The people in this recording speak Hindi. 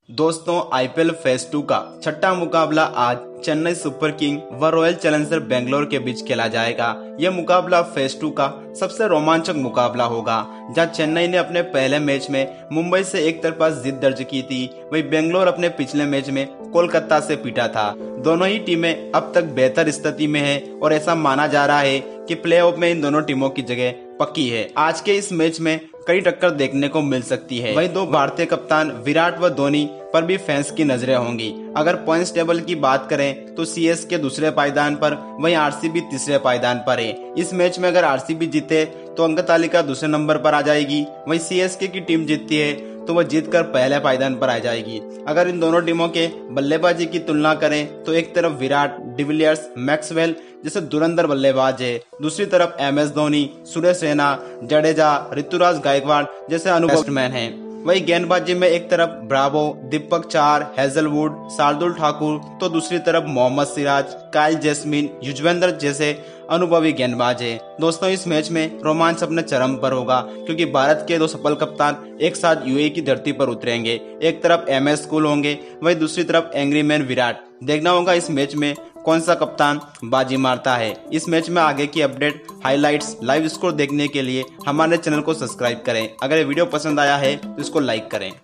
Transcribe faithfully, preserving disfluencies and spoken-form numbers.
दोस्तों आईपीएल फेज टू का छठा मुकाबला आज चेन्नई सुपर किंग व रॉयल चैलेंजर बेंगलोर के बीच खेला जाएगा। यह मुकाबला फेज टू का सबसे रोमांचक मुकाबला होगा, जहां चेन्नई ने अपने पहले मैच में मुंबई से एक तरफा जीत दर्ज की थी, वहीं बेंगलोर अपने पिछले मैच में कोलकाता से पीटा था। दोनों ही टीमें अब तक बेहतर स्थिति में है और ऐसा माना जा रहा है कि प्लेऑफ में इन दोनों टीमों की जगह पक्की है। आज के इस मैच में कई टक्कर देखने को मिल सकती है। वहीं दो भारतीय कप्तान विराट व धोनी पर भी फैंस की नजरें होंगी। अगर पॉइंट्स टेबल की बात करें तो सीएसके दूसरे पायदान पर, वहीं आरसीबी तीसरे पायदान पर है। इस मैच में अगर आरसीबी जीते तो अंक तालिका दूसरे नंबर पर आ जाएगी, वहीं सीएसके की टीम जीतती है तो वह जीतकर पहले पायदान पर आ जाएगी। अगर इन दोनों टीमों के बल्लेबाजी की तुलना करें तो एक तरफ विराट, डिविलियर्स, मैक्सवेल जैसे धुरंधर बल्लेबाज है, दूसरी तरफ एम एस धोनी, सुरेश रैना, जडेजा, ऋतुराज गायकवाड़ जैसे अनुभवी मैन हैं। वही गेंदबाजी में एक तरफ ब्रावो, दीपक चार, हेजलवुड, शार्दुल ठाकुर तो दूसरी तरफ मोहम्मद सिराज, काइल जैस्मिन, युजवेंद्र जैसे अनुभवी गेंदबाज है। दोस्तों इस मैच में रोमांच अपने चरम पर होगा, क्योंकि भारत के दो सफल कप्तान एक साथ यूएई की धरती पर उतरेंगे। एक तरफ एम एस कूल होंगे, वहीं दूसरी तरफ एंग्री मैन विराट। देखना होगा इस मैच में कौन सा कप्तान बाजी मारता है। इस मैच में आगे की अपडेट, हाइलाइट्स, लाइव स्कोर देखने के लिए हमारे चैनल को सब्सक्राइब करें। अगर ये वीडियो पसंद आया है तो इसको लाइक करें।